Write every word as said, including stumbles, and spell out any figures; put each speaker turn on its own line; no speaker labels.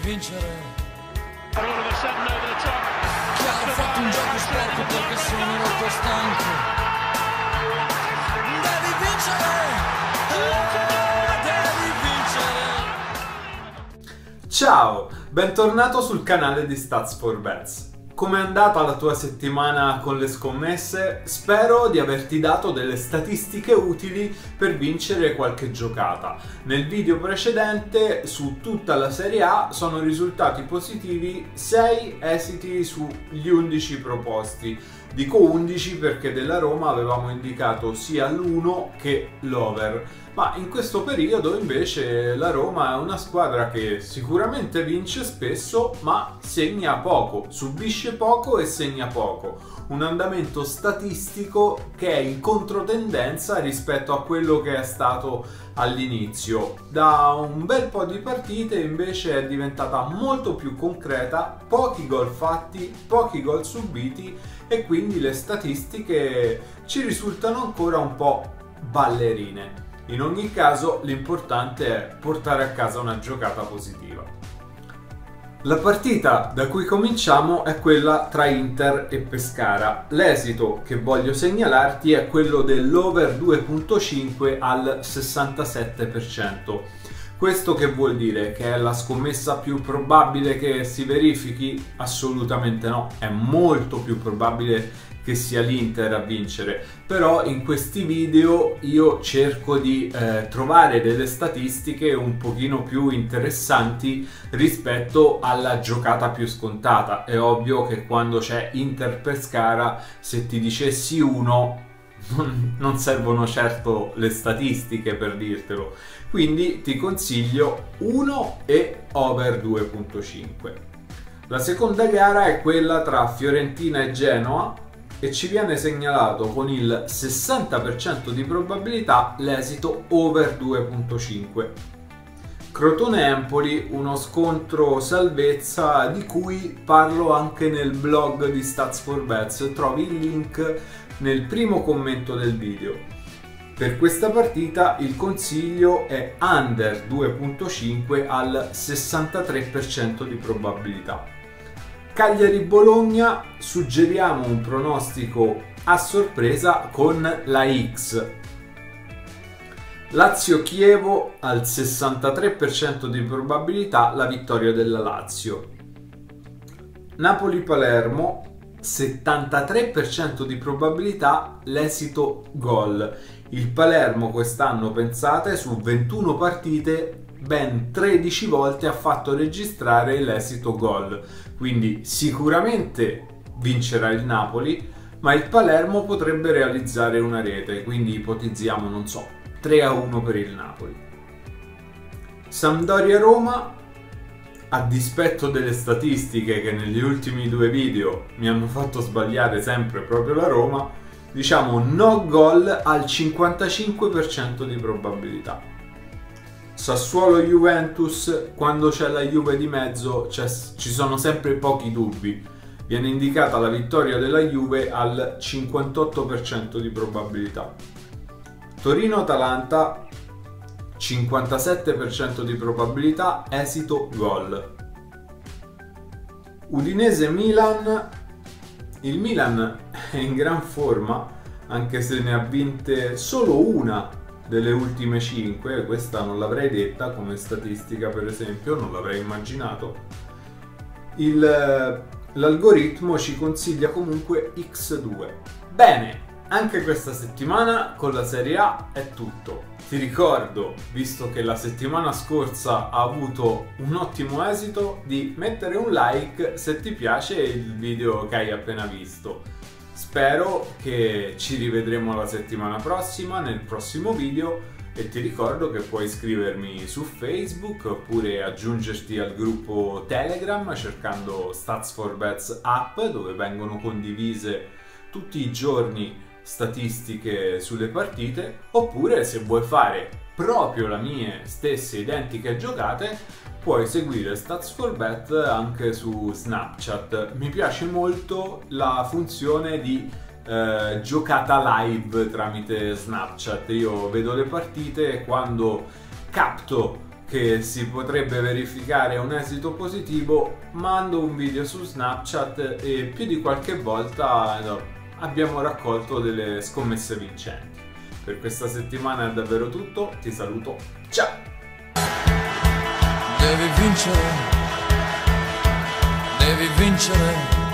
vincere. Che hanno fatto un gioco sporco perché sono rotto stanco. Devi vincere, devi vincere.
Ciao, bentornato sul canale di Stats for Bets. Com'è andata la tua settimana con le scommesse? Spero di averti dato delle statistiche utili per vincere qualche giocata. Nel video precedente su tutta la Serie A sono risultati positivi sei esiti sugli undici proposti. Dico undici perché della Roma avevamo indicato sia l'uno che l'over, ma in questo periodo invece la Roma è una squadra che sicuramente vince spesso ma segna poco, subisce poco e segna poco. Un andamento statistico che è in controtendenza rispetto a quello che è stato all'inizio. Da un bel po' di partite invece è diventata molto più concreta, pochi gol fatti, pochi gol subiti e quindi le statistiche ci risultano ancora un po' ballerine. In ogni caso l'importante è portare a casa una giocata positiva. La partita da cui cominciamo è quella tra Inter e Pescara. L'esito che voglio segnalarti è quello dell'over due virgola cinque al sessantasette per cento. Questo che vuol dire? Che è la scommessa più probabile che si verifichi? Assolutamente no, è molto più probabile che sia l'Inter a vincere, però in questi video io cerco di eh, trovare delle statistiche un pochino più interessanti rispetto alla giocata più scontata. È ovvio che quando c'è Inter-Pescara, se ti dicessi uno, non, non servono certo le statistiche per dirtelo, quindi ti consiglio uno e over due virgola cinque. La seconda gara è quella tra Fiorentina e Genoa e ci viene segnalato con il sessanta per cento di probabilità l'esito over due virgola cinque. Crotone-Empoli, uno scontro salvezza di cui parlo anche nel blog di Stats for Bets, trovi il link nel primo commento del video. Per questa partita il consiglio è under due virgola cinque al sessantatré per cento di probabilità. Cagliari-Bologna, suggeriamo un pronostico a sorpresa con la X. Lazio-Chievo al sessantatré per cento di probabilità la vittoria della Lazio. Napoli-Palermo, settantatré per cento di probabilità l'esito gol. Il Palermo quest'anno, pensate, su ventuno partite ben tredici volte ha fatto registrare l'esito gol, quindi sicuramente vincerà il Napoli, ma il Palermo potrebbe realizzare una rete, quindi ipotizziamo, non so, tre a uno per il Napoli. Sampdoria-Roma, a dispetto delle statistiche che negli ultimi due video mi hanno fatto sbagliare sempre proprio la Roma, diciamo no gol al cinquantacinque per cento di probabilità. Sassuolo-Juventus, quando c'è la Juve di mezzo ci sono sempre pochi dubbi. Viene indicata la vittoria della Juve al cinquantotto per cento di probabilità. Torino-Atalanta, cinquantasette per cento di probabilità, esito gol. Udinese-Milan, il Milan è in gran forma, anche se ne ha vinte solo una delle ultime cinque, questa non l'avrei detta come statistica per esempio, non l'avrei immaginato. L'algoritmo ci consiglia comunque X due. Bene, anche questa settimana con la Serie A è tutto. Ti ricordo, visto che la settimana scorsa ha avuto un ottimo esito, di mettere un like se ti piace il video che hai appena visto. Spero che ci rivedremo la settimana prossima nel prossimo video e ti ricordo che puoi iscrivermi su Facebook oppure aggiungerti al gruppo Telegram cercando Stats for Bets app, dove vengono condivise tutti i giorni statistiche sulle partite, oppure se vuoi fare proprio le mie stesse identiche giocate puoi seguire Stats for Bet anche su Snapchat. Mi piace molto la funzione di eh, giocata live tramite Snapchat. Io vedo le partite e quando capto che si potrebbe verificare un esito positivo, mando un video su Snapchat e più di qualche volta no, abbiamo raccolto delle scommesse vincenti. Per questa settimana è davvero tutto, ti saluto, ciao!
Devi vincere, devi vincere.